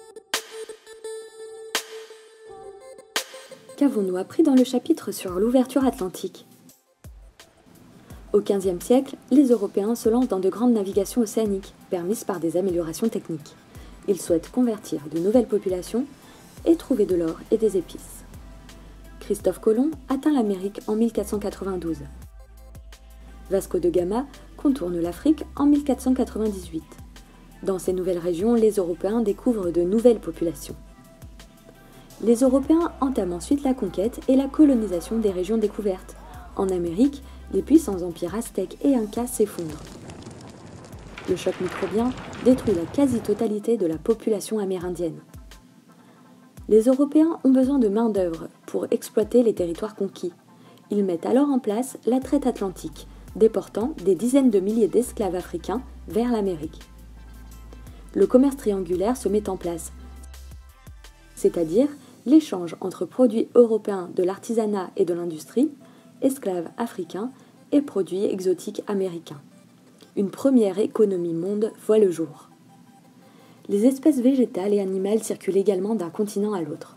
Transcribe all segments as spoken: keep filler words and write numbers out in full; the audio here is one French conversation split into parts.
Qu'avons-nous appris dans le chapitre sur l'ouverture atlantique? Au quinzième siècle, les Européens se lancent dans de grandes navigations océaniques, permises par des améliorations techniques. Ils souhaitent convertir de nouvelles populations et trouver de l'or et des épices. Christophe Colomb atteint l'Amérique en mille quatre cent quatre-vingt-douze. Vasco de Gama contourne l'Afrique en mille quatre cent quatre-vingt-dix-huit. Dans ces nouvelles régions, les Européens découvrent de nouvelles populations. Les Européens entament ensuite la conquête et la colonisation des régions découvertes. En Amérique, les puissants empires aztèques et incas s'effondrent. Le choc microbien détruit la quasi-totalité de la population amérindienne. Les Européens ont besoin de main-d'œuvre pour exploiter les territoires conquis. Ils mettent alors en place la traite atlantique, déportant des dizaines de milliers d'esclaves africains vers l'Amérique. Le commerce triangulaire se met en place, c'est-à-dire l'échange entre produits européens de l'artisanat et de l'industrie, esclaves africains et produits exotiques américains. Une première économie monde voit le jour. Les espèces végétales et animales circulent également d'un continent à l'autre.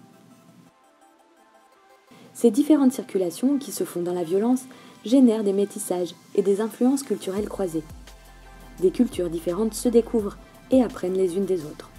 Ces différentes circulations, qui se font dans la violence, génèrent des métissages et des influences culturelles croisées. Des cultures différentes se découvrent et apprennent les unes des autres.